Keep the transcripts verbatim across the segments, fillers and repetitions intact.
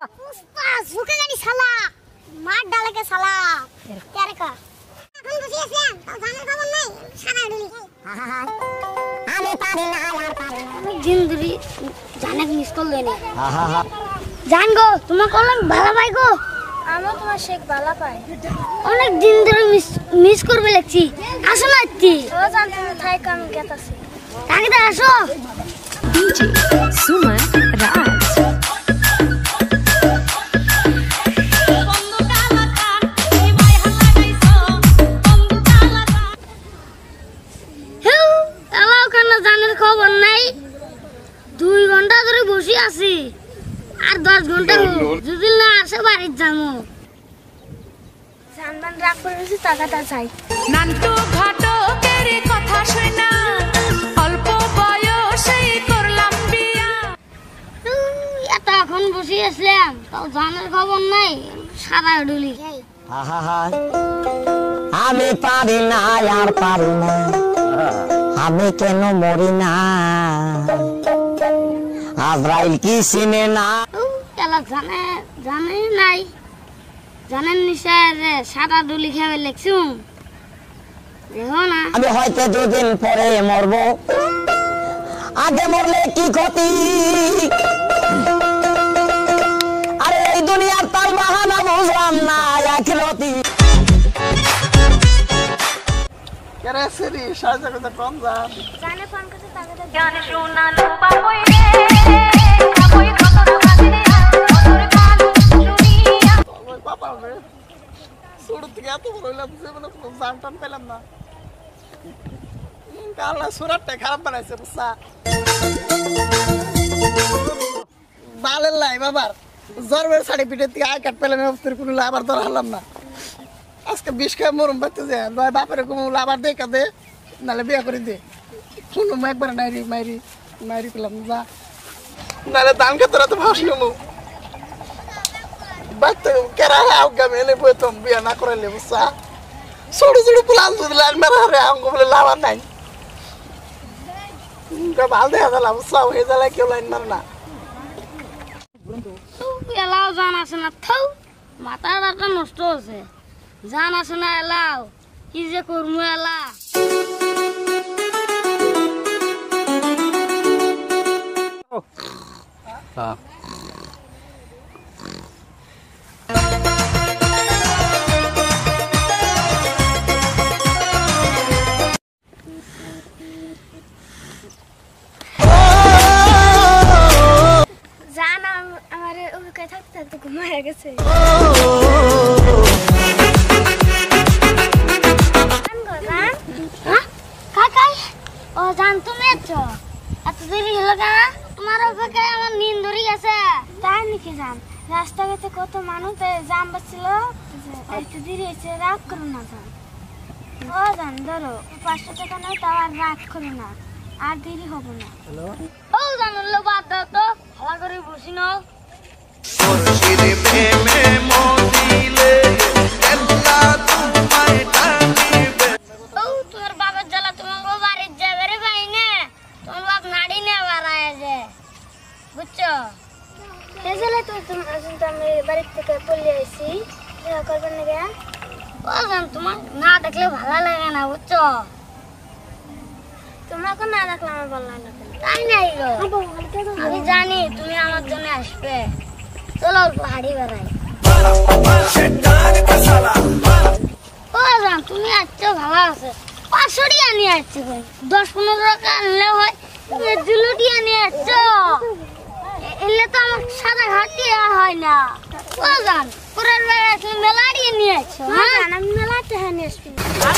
উস্তাদ ঝুঁকে জানি শালা মার ডালাকে শালা কেরে কা এখন বসে আছেন তাও জানার খবর নাই সারা ডুলি হ্যাঁ হ্যাঁ আমি পারি না আর পারি না আমি জিন্দুরি জানাক মিস কল দেনি হ্যাঁ হ্যাঁ হ্যাঁ জান গো তোমার কলম ভালো পাই গো আমি তোমার শেখ ভালো পাই অনেক দিন ধরে মিস মিস করবে লাগছি আসো না আত্তি ও জান তুমি থাই কাম গেতাছি তাকে আসো ডিজে সুমন রাজ দুই ঘন্টা ধরে বসে আছি আর দশ ঘন্টা যদি না আসে বাড়ির যাবো জানবান রাগ করেছি টাকাটা চাই নান্টু ঘটকের কথা শোনা অল্প বয়সেই করলাম বিয়া এত এখন বসে আসলাম তাও জানার খবর নাই সারা ডুলি আমি পারি না আর পারি না আমি কেন মরি না আজরাইল কি চিনে না এলা জানে জানে নাই জানেন নিশ্চয় যে সাদা ডুলি খেয়ে লেখছু দেখো না আমি হয়তো দুদিন পরে মরবো আগে মরলে কি ক্ষতি আরে এই দুনিয়ার তার বাহানা বুঝলাম না একরতি কেরে সেরি সাজা কথা কম যা জানে ফোন করতে টাকাটা জানে শোনালো বাবই রে বাবই কত কাছে ওর কালো শুনিয়া ওই পাপা রে ছোট থেকে এত বড় হইলাম জীবনে কোনো জান টান পেলাম না কালা সুরাটটা খারাপ বানাইছে বুঝছা বালের লাই বাবার জরবের শাড়ি পিঠের থেকে আয় কাট পেলাম অবস্থার কোনো লাভার ধরা হলাম না আজকে বিষ খায় মরম পাইতে যে নয় বাপের কোনো লাভার দে কাঁদে নাহলে বিয়া করে দে শুনুম একবার নাইরি মাইরি মাইরি পেলাম যা নাহলে দান খেতে তো ভাস নেবো বাচ্চা কেরা আউগা মেলে বইতাম বিয়া না করাইলে বুঝছা ছোট ছোট প্লান যদি লাইন মেরা রে আমাকে বলে লাভার নাই ভাল দেখা গেল বুঝছা হয়ে গেলে কেউ লাইন মারে না এলাও জান আছে না থাও মাথাটা নষ্ট হচ্ছে জান আছে না এলাও কি যে করবো এলা জান আমার ওকে থাকতে থাকতে ঘুমায় গেছে ও জান তুমি আছো এত দেরি হলো কেন তোমার অপেক্ষায় আমার নিন ধরে গেছে তাই নাকি জান রাস্তাঘাটে কত মানুষ জাম বাচ্ছিল একটু দেরি হয়েছে রাগ করো না জান ও জান ধরো পাঁচশো টাকা নয় তাও আর রাগ করো না আর দেরি হবো না ও জান বাদ দাও তো ভালো করে বসি নাও বুঝছো এজলে তো আমি বাড়ি থেকে পড়ে আইছি দেখা করবেন নাকি ও জান তোমার না দেখলে ভালো লাগে না বুঝছো তোমাকে না দেখলে আমার ভালো লাগে না তাই নাই গো আমি জানি তুমি আমার জন্য আসবে চলো হাড়ি বেড়াই ও জান তুমি আসছো ভালো আছে পাঁচশো টাকা নিয়ে আসছো দশ পনেরো টাকা আনলে হয় তুমি জুলুটি নিয়ে আসছো এলে তো আমার সাদা ঘাটি হয় না ও জান পুরান বেলা আসলে মেলা দিয়ে নিয়ে আসছো হ্যাঁ আমি মেলাতে হ্যাঁ নিয়ে আসবি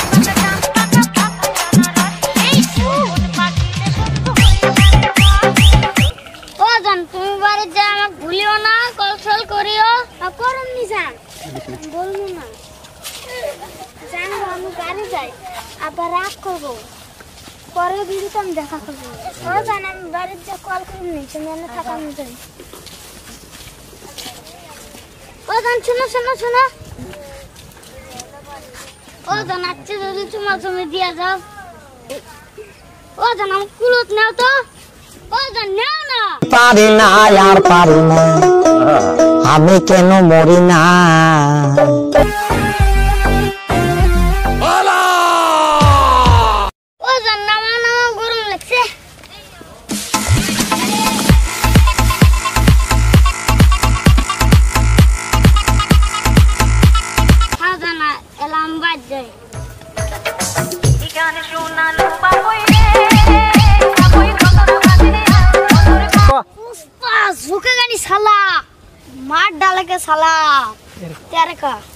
ও জান তুমি বাড়ি যা আমাকে ভুলিও না কল সল করিও করুন নি জান বলবো না জান আমি গাড়ি যাই আবার রাগ করবো পরে ভিডিওতে আমি দেখা করবো ও জান আমি বাড়ির যা কল করে নিয়েছি আমি থাকা আমি যাই ও জান শোনো শোনো শোনো ও জান আচ্ছা যদি তোমার জমি দিয়া যাও ও জান আমার কুলত নাও তো ও জান নাও না পারি না আর পারি না আমি কেন মরি না? ও জান্না মানা গরম লাগছে। হাজানা এলাম বাজ যায়। গান শোনালো বাবুই রে বাবুই কতর বাজে পুষ্পা ঝুঁকে গানি সালা মার ডালে के साला तेरे का